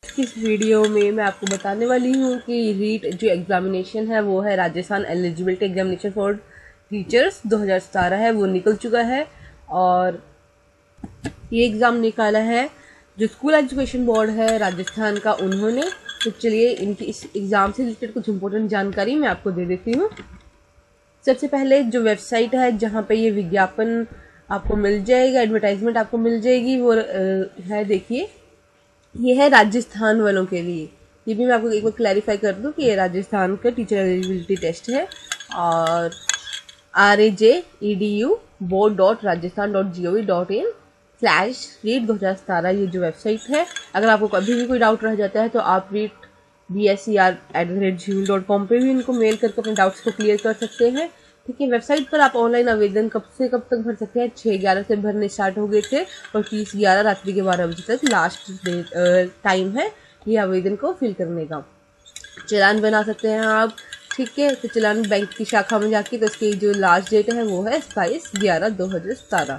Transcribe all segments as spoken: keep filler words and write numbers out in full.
इस वीडियो में मैं आपको बताने वाली हूँ कि रीट जो एग्जामिनेशन है वो है Rajasthan eligibility examination for teachers दो हज़ार सतारह है, वो निकल चुका है। और ये एग्ज़ाम निकाला है जो स्कूल एजुकेशन बोर्ड है राजस्थान का, उन्होंने। तो चलिए इनकी इस एग्ज़ाम से रिलेटेड कुछ इंपॉर्टेंट जानकारी मैं आपको दे देती हूँ। सबसे पहले जो वेबसाइट है जहाँ पे ये विज्ञापन आपको मिल जाएगा, एडवर्टाइजमेंट आपको मिल जाएगी, वो है, देखिए ये है राजस्थान वालों के लिए। ये भी मैं आपको एक बार क्लैरिफाई कर दूं कि ये राजस्थान का टीचर एलिजिबिलिटी टेस्ट है। और R A J E D U board dot Rajasthan dot G O V dot in slash REET दो हज़ार सतारह ये जो वेबसाइट है। अगर आपको कभी भी कोई डाउट रह जाता है तो आप REET B S C R at the rate gmail dot com पर भी इनको मेल करके अपने डाउट्स को क्लियर कर सकते हैं। ठीक है, वेबसाइट पर आप ऑनलाइन आवेदन कब से कब तक भर सकते हैं? छः ग्यारह से भरने स्टार्ट हो गए थे और तीस ग्यारह रात्रि के बारह बजे तक लास्ट डेट टाइम है ये आवेदन को फिल करने का। चालान बना सकते हैं आप। ठीक है, तो चालान बैंक की शाखा में जाके, तो इसकी जो लास्ट डेट है वो है सताईस ग्यारह दो हज़ार सतारह,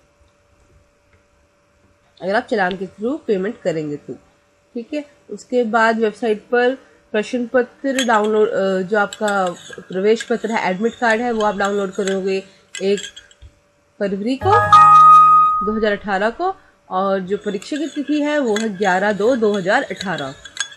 अगर आप चालान के थ्रू पेमेंट करेंगे तो। ठीक है, उसके बाद वेबसाइट पर प्रश्न पत्र डाउनलोड, जो आपका प्रवेश पत्र है, एडमिट कार्ड है, वो आप डाउनलोड करोगे एक फरवरी को दो हज़ार अठारह को। और जो परीक्षा की तिथि है वो है ग्यारह दो दो हज़ार अठारह।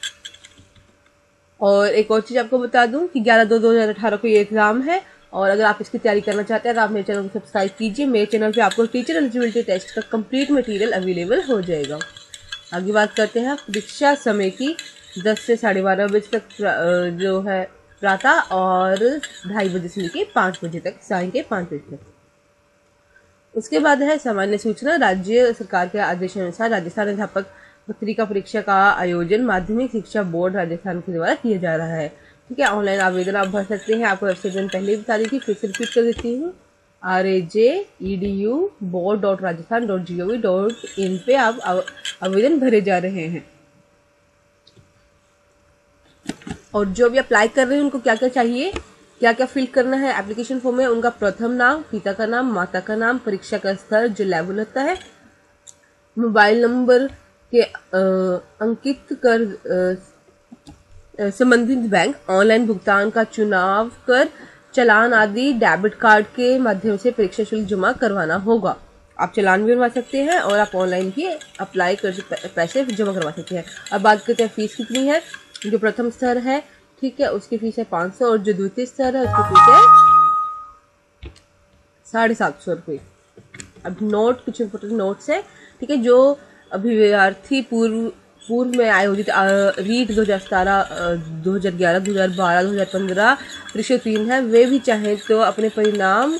और एक और चीज़ आपको बता दूं कि ग्यारह दो दो हज़ार अठारह को ये एग्ज़ाम है। और अगर आप इसकी तैयारी करना चाहते हैं तो आप मेरे चैनल को सब्सक्राइब कीजिए। मेरे चैनल पे आपको टीचर एलिजिबिलिटी टेस्ट का कंप्लीट मटेरियल अवेलेबल हो जाएगा। आगे बात करते हैं परीक्षा समय की। दस से साढ़े बारह बजे तक जो है प्रातः, और ढाई बजे से लेकर पाँच बजे तक, साय के पाँच बजे तक। उसके बाद है सामान्य सूचना। राज्य सरकार के आदेशानुसार राजस्थान अध्यापक पत्रिका परीक्षा का आयोजन माध्यमिक शिक्षा बोर्ड राजस्थान के द्वारा किया जा रहा है। ठीक है, ऑनलाइन आवेदन आप भर सकते हैं। आपको वेबसाइट में पहले बता दी थी, फिर से रिपीट कर देती हूँ। R A J E D U board dot Rajasthan dot G O V dot in पे आप आवेदन भरे जा रहे हैं। और जो भी अप्लाई कर रहे हैं उनको क्या क्या चाहिए, क्या क्या फिल करना है एप्लीकेशन फॉर्म में? उनका प्रथम नाम, पिता का नाम, माता का नाम, परीक्षा का स्तर जो लेवल होता है, मोबाइल नंबर के अंकित कर संबंधित बैंक, ऑनलाइन भुगतान का चुनाव कर चालान आदि डेबिट कार्ड के माध्यम से परीक्षा शुल्क जमा करवाना होगा। आप चालान भी बनवा सकते हैं और आप ऑनलाइन भी अप्लाई कर पैसे जमा करवा सकते हैं। अब बात करते हैं फीस कितनी है। जो प्रथम स्तर है, ठीक है, उसकी फीस है पाँच सौ, और जो द्वितीय स्तर है उसकी फीस है साढ़े सात सौ रुपये। अब नोट, कुछ इम्पोर्टेंट नोट्स है। ठीक है, जो अभ्यर्थी पूर्व पूर्व में आयोजित रीट दो हज़ार सतारह, दो हज़ार ग्यारह, दो हज़ार बारह, दो हज़ार पंद्रह परीक्षा उत्तीर्ण है, वे भी चाहें तो अपने परिणाम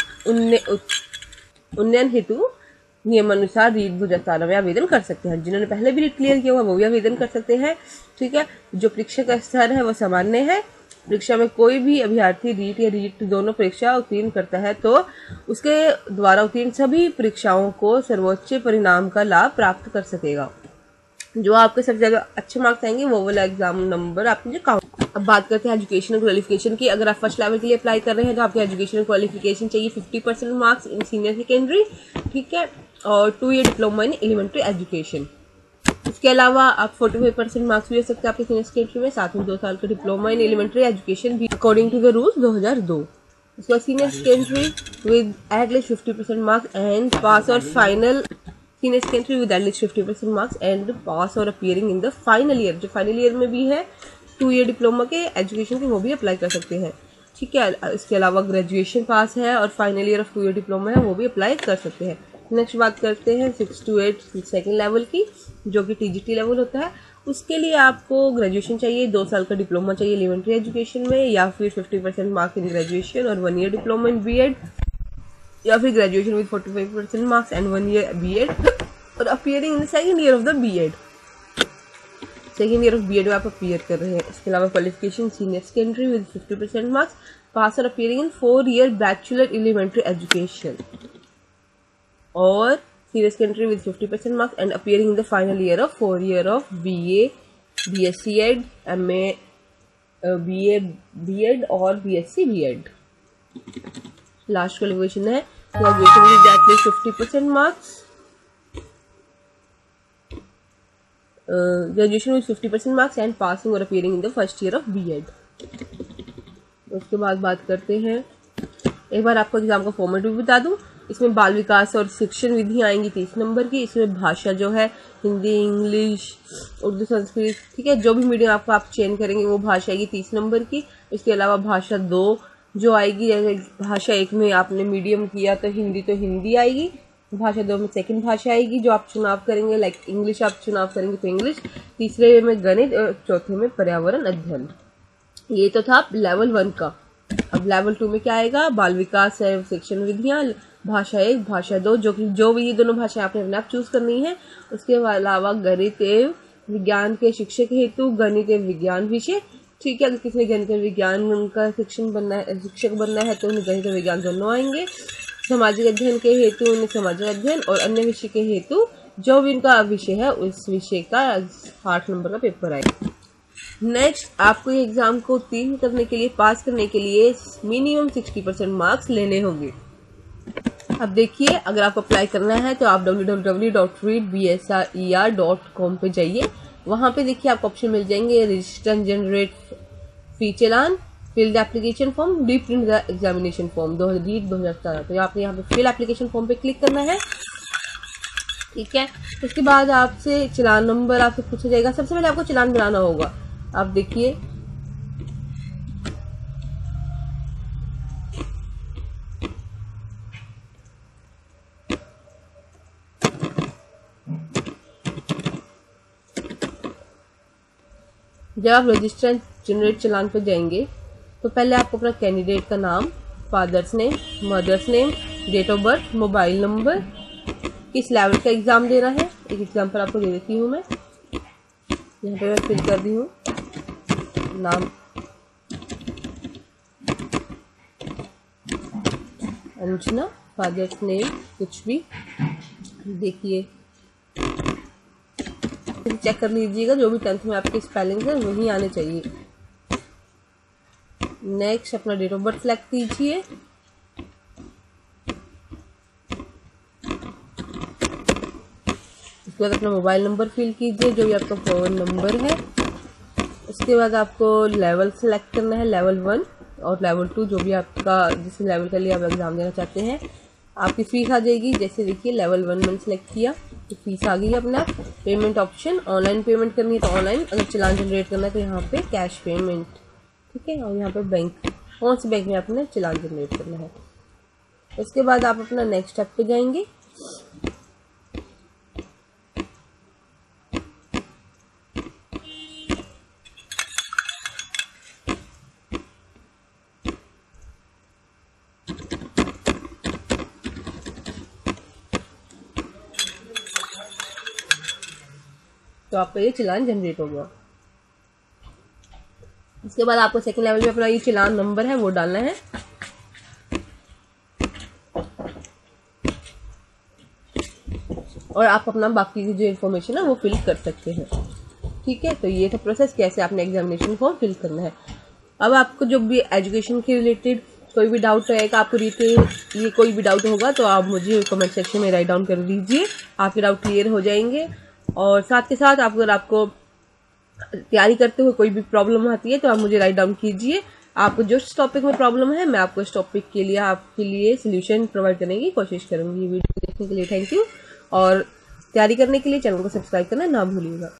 उन्नयन हेतु नियमानुसार रीट दो हज़ार सतारह में आवेदन कर सकते हैं। जिन्होंने पहले भी रीट क्लियर किया हुआ वो भी आवेदन कर सकते हैं। ठीक है, जो परीक्षा का स्तर है वो सामान्य है। परीक्षा में कोई भी अभ्यर्थी रीट या रीट दोनों परीक्षा उत्तीर्ण करता है तो उसके द्वारा उत्तीर्ण सभी परीक्षाओं को सर्वोच्च परिणाम का लाभ प्राप्त कर सकेगा। जो आपके सबसे ज्यादा अच्छे मार्क्स आएंगे वो वाला एग्जाम नंबर आपके जो काउंट। अब बात करते हैं एजुकेशनल क्वालिफिकेशन की। अगर आप फर्स्ट लेवल के लिए अप्लाई कर रहे हैं तो आपके एजुकेशनल क्वालिफिकेशन चाहिए fifty percent marks in senior secondary, ठीक है, और two year diploma in elementary education. इसके अलावा आप फोर्टी फाइव परसेंट मार्क्स भी ले सकते हैं आपके सीनियर सेकेंडरी में, साथ में दो साल का डिप्लोमा इन एलिमेंट्री एजुकेशन भी अकॉर्डिंग टू द रूल्स दो हज़ार दो। उसके बाद senior secondary with at least fifty percent marks and pass और final senior secondary with at least fifty percent marks and pass और appearing in the final year. जो final year में भी है टू ईयर डिप्लोमा के education के, वो भी अप्लाई कर सकते हैं। ठीक है, इसके अलावा ग्रेजुएशन पास है और final year of two year diploma है, वो भी अप्लाई कर सकते हैं। नेक्स्ट बात करते हैं six to eight second level की, जो कि टीजीटी लेवल होता है। उसके लिए आपको ग्रेजुएशन चाहिए, दो साल का डिप्लोमा चाहिए एलिमेंट्री एजुकेशन में, या फिर fifty percent marks in graduation और one year diploma in B Ed, या फिर graduation with forty five percent marks and one year B Ed और appearing in the second year of the B Ed. Second year of B Ed में आप appear कर रहे हैं। इसके अलावा qualification senior secondary with fifty percent marks, pass और appearing in four year bachelor elementary education, और senior secondary with fifty percent marks and appearing in the final year of four year of BA, B Sc Ed, MA, BA B Ed और B Sc B Ed. Last qualification है graduation with at least fifty percent marks graduation with fifty percent marks and passing और appearing in the first year of B Ed. उसके बाद बात करते हैं, एक बार आपको एग्जाम का फॉर्मेट भी बता दूं। इसमें बाल विकास और शिक्षण विधि आएंगी तीस नंबर की। इसमें भाषा जो है हिंदी, इंग्लिश, उर्दू, संस्कृत, ठीक है, जो भी मीडियम आपको आप चयन करेंगे वो भाषा आएगी तीस नंबर की। इसके अलावा भाषा दो जो आएगी, भाषा एक में आपने मीडियम किया तो हिंदी तो हिंदी आएगी, भाषा दो में सेकंड भाषा आएगी जो आप चुनाव करेंगे, लाइक इंग्लिश आप चुनाव करेंगे तो इंग्लिश, तीसरे में गणित और चौथे में पर्यावरण अध्ययन। ये तो था लेवल वन का। अब लेवल टू में क्या आएगा, बाल विकास एवं शिक्षण विधियाँ, भाषा एक, भाषा दो, जो कि जो भी ये दोनों भाषाएं आपने अपने आप चूज करनी है। उसके अलावा गणित एवं विज्ञान के शिक्षक हेतु गणित एवं विज्ञान विषय, ठीक है। अगर किसी ने गणित एवं विज्ञान का शिक्षण बनना है, शिक्षक बनना है तो उन्हें गणित और विज्ञान दोनों आएंगे। सामाजिक अध्ययन के हेतु उन्हें सामाजिक अध्ययन, और अन्य विषय के हेतु जो भी उनका विषय है उस विषय का आठ नंबर का पेपर आएगा। नेक्स्ट, आपको ये एग्जाम को उत्तीर्ण करने के लिए, पास करने के लिए मिनिमम सिक्सटी परसेंट मार्क्स लेने होंगे। अब देखिए, अगर आपको अप्लाई करना है तो आप W W W dot read B S R E R dot com पे जाइए। वहां पे देखिए आपको ऑप्शन मिल जाएंगे, register generate fee challan, fill the application form, D print the examination form दो हजार सतारह। तो आपने यहाँ पे फिल एप्लीकेशन फॉर्म पे क्लिक करना है, ठीक है। उसके बाद आपसे चालान नंबर आपसे पूछा जाएगा। सबसे पहले आपको चालान बनाना होगा। आप देखिए, जब आप रजिस्टर जनरेट चालान पर जाएंगे तो पहले आपको अपना कैंडिडेट का नाम, father's name, mother's name, date of birth, mobile number, किस लेवल का एग्जाम देना है, एक एग्जाम्पल आपको दे देती हूँ मैं। यहाँ पे मैं फिल कर दी हूँ नाम, अंजना, फादर्स नेम, कुछ भी देखिए, चेक कर लीजिएगा जो भी टेंथ में आपके स्पेलिंग है वही आने चाहिए। नेक्स्ट, अपना डेट ऑफ बर्थ सेलेक्ट कीजिए। उसके बाद अपना मोबाइल नंबर फिल कीजिए जो भी आपका फोन नंबर है। उसके बाद आपको लेवल सेलेक्ट करना है, लेवल वन और लेवल टू, जो भी आपका जिस लेवल के लिए आप एग्जाम देना चाहते हैं। आपकी फीस आ जाएगी, जैसे देखिए लेवल वन मैंने सेलेक्ट किया तो फीस आ गई अपना। पेमेंट ऑप्शन, ऑनलाइन पेमेंट करनी है तो ऑनलाइन, अगर चालान जनरेट करना है तो यहाँ पे कैश पेमेंट, ठीक है। और यहाँ पे बैंक, कौन से बैंक में आपने चालान जनरेट करना है। उसके बाद आप अपना नेक्स्ट स्टेप पे जाएंगे। तो आपका ये चालान जनरेट हो गया। इसके बाद आपको सेकंड लेवल में अपना ये चालान नंबर है वो डालना है। और आप अपना बाकी की जो इन्फॉर्मेशन है वो फिल कर सकते हैं, ठीक है। तो ये था प्रोसेस, कैसे आपने एग्जामिनेशन फॉर्म फिल करना है। अब आपको जो भी एजुकेशन के रिलेटेड कोई भी डाउट रहेगा, आपको ये कोई भी डाउट होगा तो आप मुझे कमेंट सेक्शन में राइट डाउन कर दीजिए, आपके डाउट क्लियर हो जाएंगे। और साथ के साथ आप अगर आपको तैयारी करते हुए कोई भी प्रॉब्लम आती है तो आप मुझे राइट डाउन कीजिए। आपको जो टॉपिक में प्रॉब्लम है मैं आपको इस टॉपिक के लिए आपके लिए सोल्यूशन प्रोवाइड करने की कोशिश करूंगी। वीडियो देखने के लिए थैंक यू, और तैयारी करने के लिए चैनल को सब्सक्राइब करना ना भूलिएगा।